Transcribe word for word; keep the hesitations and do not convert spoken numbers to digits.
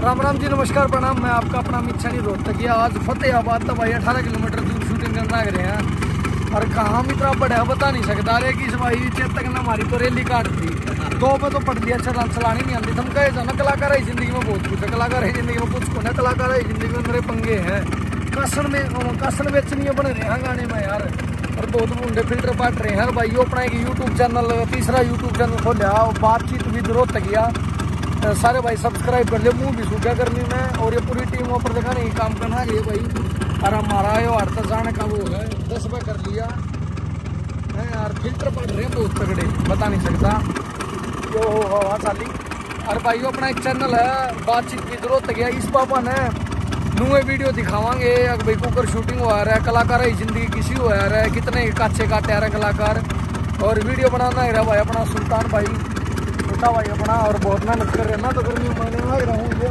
राम राम जी, नमस्कार, प्रणाम। मैं आपका अपना मिच्छनी रोहतकिया। आज फतेहाबाद तो भाई अठारह किलोमीटर दूर शूटिंग करना लग रहे हैं और कहाँ इतना बड़ा बता नहीं सकता। अरे कि भाई चेतक ने हमारी तो रैली काट दी, दो में तो पढ़ लिया, चला चलानी नहीं आती। तुम कहे जाना कलाकार है जिंदगी में बहुत कुछ है, कलाकार है जिंदगी में कुछ को ना, कलाकार है जिंदगी में मेरे पंगे हैं। कसन में कसन बेचनी बन रहे हैं गाने में यार, और बहुत मुंडे फिल्टर बांट रहे हैं भाई। अपना एक यूट्यूब चैनल, तीसरा यूट्यूब चैनल खोलिया, बातचीत विद रोहतकिया। सारे भाई सब्सक्राइब कर ले, मुँह भी सूखा गर्मी में। और ये पूरी टीम ऊपर देखा नहीं काम करना है भाई। और हमारा यो हड़ता जाने का वो है, दस रुपये कर लिया है यार। फिल्टर पड़ रहे हैं बहुत तगड़े, बता नहीं सकता जो हवा चाली। और भाई अपना एक चैनल है बातचीत विद रोहतकिया, इस पापा ने नूए वीडियो दिखावांगे। अगर भाई कुकर शूटिंग हो रहा है, कलाकार है जिंदगी किसी हो रहा है, कितने काचे काटे आ रहे कलाकार। और वीडियो बनाना है रहा भाई अपना सुल्तान भाई, छोटा भाई अपना, और बहुत मेहनत कर रहे हैं ना, तो गर्मी महीने में आ रहा हूँ।